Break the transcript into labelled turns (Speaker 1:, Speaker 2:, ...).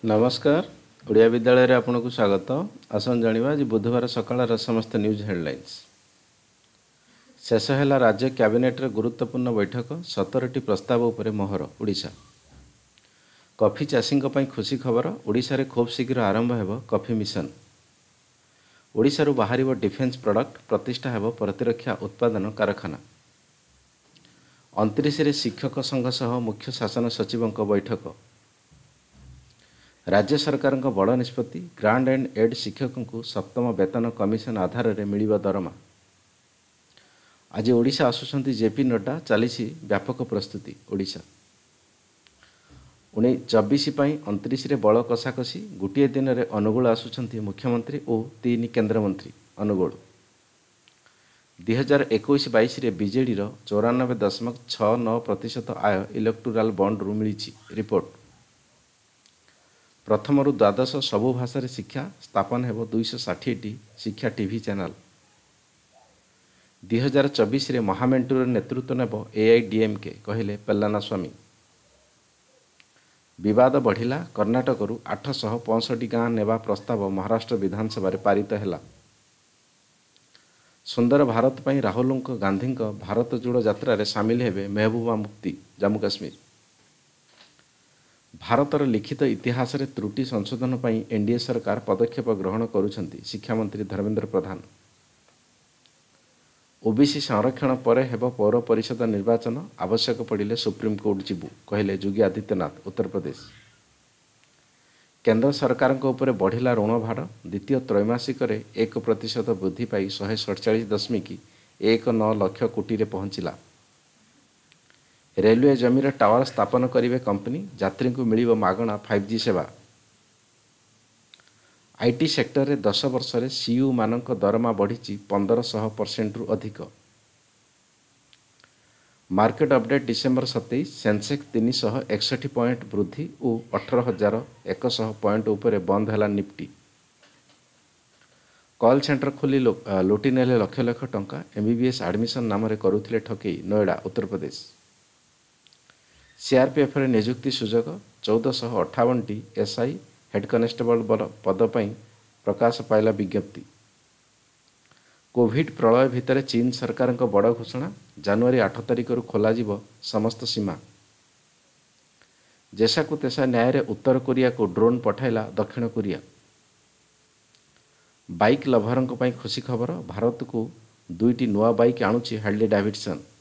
Speaker 1: नमस्कार। ओडिया विद्यालय रे आपनको स्वागत। आसन जानिबा आज बुधवार सकाळर समस्त न्यूज हेडलाइंस। शेष है राज्य कैबिनेट रे गुरुत्वपूर्ण बैठक 17टी प्रस्ताव उपरे मोहर। ओडिशा कॉफी चाषी खुशी खबर। ओडिशा रे खूब शीघ्र आरंभ हेब कॉफी मिशन। ओडिशा रु बाहर डिफेन्स प्रोडक्ट प्रतिष्ठा हेब प्रतिरक्षा उत्पादन कारखाना। 29 रे शिक्षक संघ सह मुख्य शासन सचिव बैठक। राज्य सरकार बड़ निष्पत्ति। ग्रांड एंड एड शिक्षक को सप्तम वेतन कमिशन आधार में मिलिब दरमा। आज ओडिशा आसुछंती जेपी नड्डा। चली व्यापक प्रस्तुति। ओडिशा 24 29 रे बड़ कषाकषि। गोटे दिन में अनुगुल आसुछंती मुख्यमंत्री और 3 केन्द्रमंत्री। अनुगुल 2021-22 रे बीजेडी 94.69% आय इलेक्टोराल बॉन्ड रु मिली। रिपोर्ट प्रथम रु द्वादश सबु भाषा शिक्षा स्थापन हेब 260टी शिक्षा टीवी चैनल। 2024 रे महामेंटूर नेतृत्व नेब एआईडीएमके कहले पल्लानास्वामी। विवाद बढ़िला। कर्णाटक 865 गाँ नेबा प्रस्ताव महाराष्ट्र विधानसभा पारित हैला। सुंदर भारत पई राहुल गांधी भारत जोड़ो यात्रा रे सामिल हेबे महबूबा मुफ्ती। जम्मू काश्मीर भारतर लिखित इतिहास रे त्रुटि संशोधन पई एनडीए सरकार पदक्षेप ग्रहण करुछंती। शिक्षा मंत्री धर्मेंद्र प्रधान। ओबीसी संरक्षण परे हेब पौर परिषद निर्वाचन। आवश्यक पड़िले सुप्रीम कोर्ट जीवु कहले योगी आदित्यनाथ। उत्तर प्रदेश केंद्र सरकार उपरे बढ़िला ऋण भार। द्वितीय त्रैमासिक 1% वृद्धि पाई 147.19 लाख कोटी रे पहुंचला। रेलवे जमीन टावर स्थापन करेंगे कंपनी। यात्री को मिलिब मागणा 5G सेवा। आईटी सेक्टर रे 10 वर्ष रे सीयू मानक दरमा बढ़ी 1500% रु अधिक। Market update December 27। Sensex 361 point वृद्धि और 18,100 पॉइंट उपरे बंद है निफ्टी। कॉल सेंटर खोली लुटि नेले लक्ष लक्ष टंका। एमबीबीएस एडमिशन नाम करुथिले ठकेई। नोएडा उत्तर प्रदेश सीआरपीएफ रे नियुक्ति सुजोग। 1458टी एसआई हेड कनेस्टेबल पद पर प्रकाश पाइला विज्ञप्ति। कोविड प्रलय भितर चीन सरकार बड़ घोषणा। जनवरी 8 तारिख खोल समस्त सीमा। जेसा को तेसा न्याय रे उत्तर कोरिया को ड्रोन पठाइला दक्षिण कोरिया। बाइक लभर खुशी खबर। भारत को 2टी नुआ बाइक आणुची हार्ले डेविडसन।